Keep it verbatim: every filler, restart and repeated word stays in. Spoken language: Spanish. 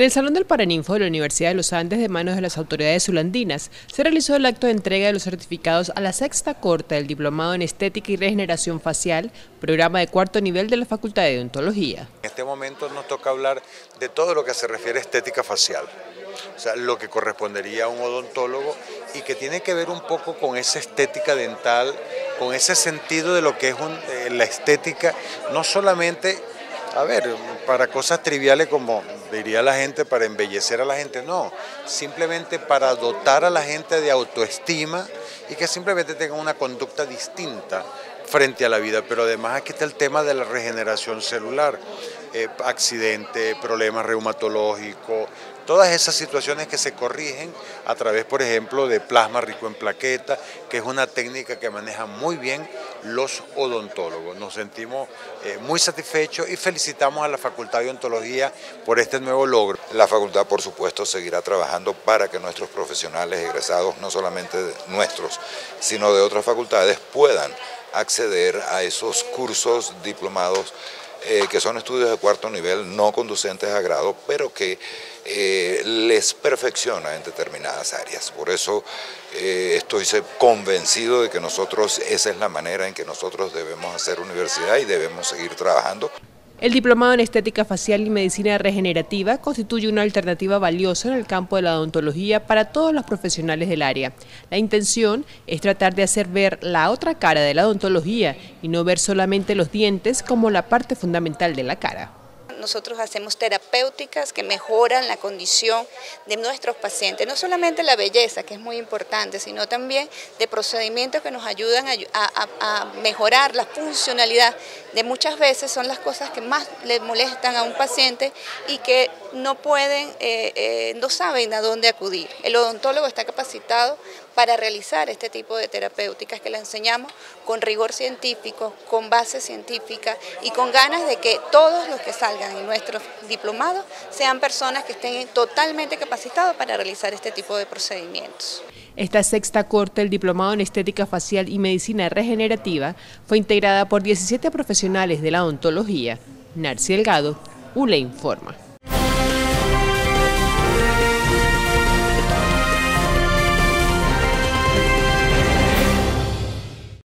En el Salón del Paraninfo de la Universidad de los Andes, de manos de las autoridades zulandinas, se realizó el acto de entrega de los certificados a la sexta corte del Diplomado en Estética y Regeneración Facial, programa de cuarto nivel de la Facultad de Odontología. En este momento nos toca hablar de todo lo que se refiere a estética facial, o sea, lo que correspondería a un odontólogo y que tiene que ver un poco con esa estética dental, con ese sentido de lo que es un, eh, la estética, no solamente, a ver, para cosas triviales como diría la gente, para embellecer a la gente, no, simplemente para dotar a la gente de autoestima y que simplemente tengan una conducta distinta frente a la vida, pero además aquí está el tema de la regeneración celular, eh, accidente, problemas reumatológicos, todas esas situaciones que se corrigen a través, por ejemplo, de plasma rico en plaquetas, que es una técnica que manejan muy bien los odontólogos. Nos sentimos eh, muy satisfechos y felicitamos a la Facultad de Odontología por este nuevo logro. La facultad, por supuesto, seguirá trabajando para que nuestros profesionales egresados, no solamente nuestros, sino de otras facultades, puedan acceder a esos cursos diplomados eh, que son estudios de cuarto nivel no conducentes a grado, pero que eh, les perfecciona en determinadas áreas. Por eso eh, estoy convencido de que nosotros, esa es la manera en que nosotros debemos hacer universidad y debemos seguir trabajando. El Diplomado en Estética Facial y Medicina Regenerativa constituye una alternativa valiosa en el campo de la odontología para todos los profesionales del área. La intención es tratar de hacer ver la otra cara de la odontología y no ver solamente los dientes como la parte fundamental de la cara. Nosotros hacemos terapéuticas que mejoran la condición de nuestros pacientes, no solamente la belleza, que es muy importante, sino también de procedimientos que nos ayudan a, a, a mejorar la funcionalidad de muchas veces son las cosas que más le molestan a un paciente y que no pueden, eh, eh, no saben a dónde acudir. El odontólogo está capacitado para realizar este tipo de terapéuticas que le enseñamos con rigor científico, con base científica y con ganas de que todos los que salgan en nuestros diplomados sean personas que estén totalmente capacitados para realizar este tipo de procedimientos. Esta sexta corte del Diplomado en Estética Facial y Medicina Regenerativa fue integrada por diecisiete profesionales de la odontología. Narci Delgado, U L E informa.